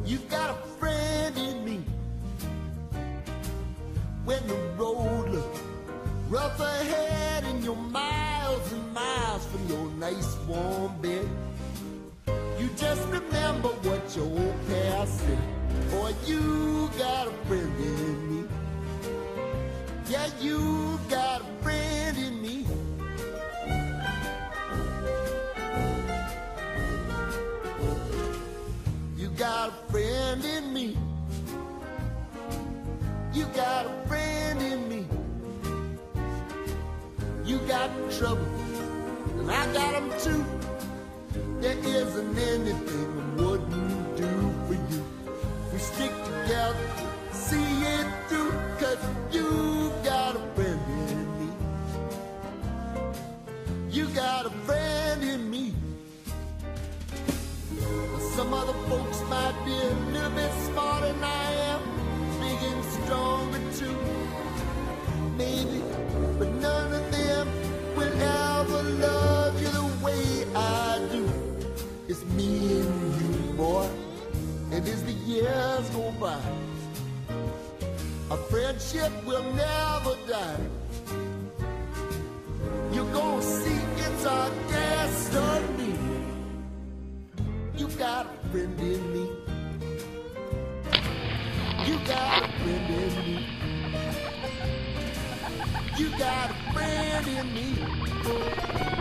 You've got a friend in me. When the road looks rough ahead and you're miles and miles from your nice warm bed, you just remember what your old past said. Boy, you got a friend in me. Yeah, you got a friend in me. You got a friend in me. You got a friend in me. You got trouble, and I got them too. There isn't anything I wouldn't do for you. We stick together, see it through, 'cause you got a friend in me. You got a friend in me. Some other folks might be a little bit smarter than I am, big and stronger too, maybe, but none of them will ever love you the way I do. It's me and you, boy, and as the years go by, our friendship will never die. You're gonna see it's our destiny. You got a friend in me. You got a friend in me. You got a friend in me.